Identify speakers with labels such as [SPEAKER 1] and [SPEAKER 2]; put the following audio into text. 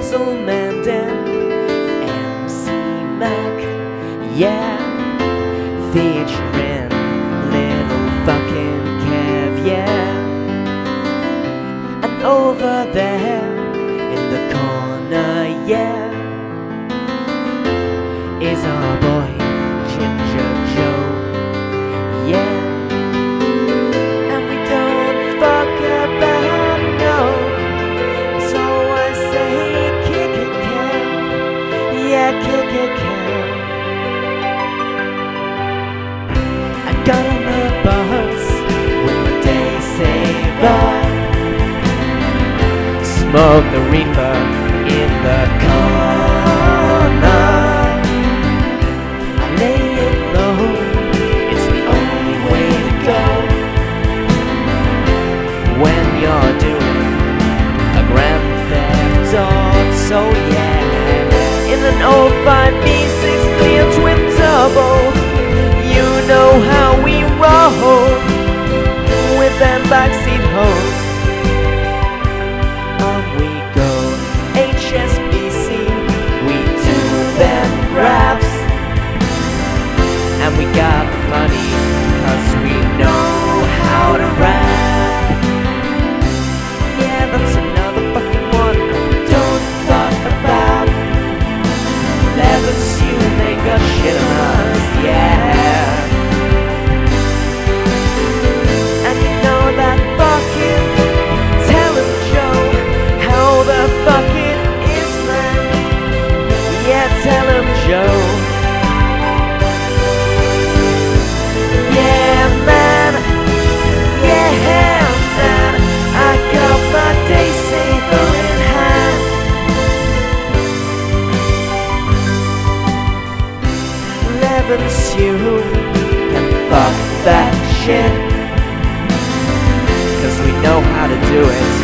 [SPEAKER 1] Kersal Massive, MC Mac, yeah, featuring little fucking Kev, yeah. And over there in the corner, yeah, is our boy Ginger Joe, yeah. And we don't fuck about, no. So I say kick it, Kev, yeah, kick it, Kev. I got on the bus with my day saver, smoke the reefer in the corner. I lay it low, it's the only way to go when you're doing a grand theft auto. So yeah, in an old 5V6 clear twin turbo, you know how we roll with them backseat hoes. On we go, HSBC, we do them graphs, and we got the money, cause we know how to rap. Yeah, that's another fucking one don't fuck about. Levels, you ain't got shit on us, yeah. And you know that fucking Tellin' Joe, how the fuck it is, man. Yeah, Tellin' Joe. Yeah, man. Yeah, man. I got my day saver in hand. Levels, you can fuck that shit, cause we know how to do it.